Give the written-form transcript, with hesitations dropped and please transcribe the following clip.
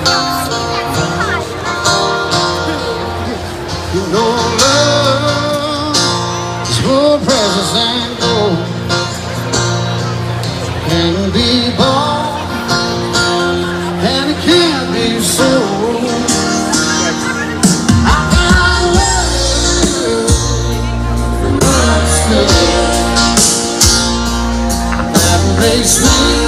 You know love is more precious than gold, can be bought and it can't be sold. I found love that makes me